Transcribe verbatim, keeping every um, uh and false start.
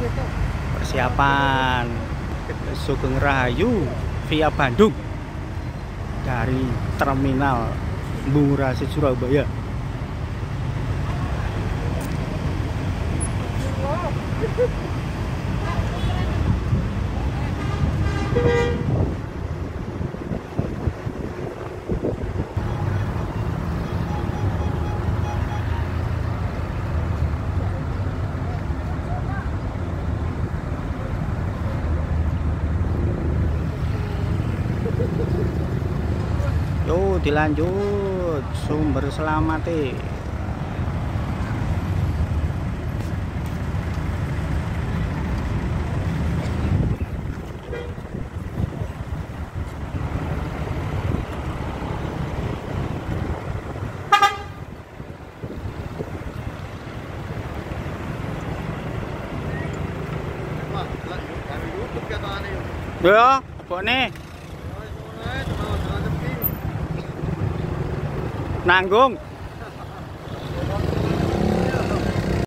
Persiapan Sugeng Rahayu via Bandung dari terminal Bungurasi Surabaya. Yo, dilanjut sumber selamate. Ya, kok nih? Nanggung.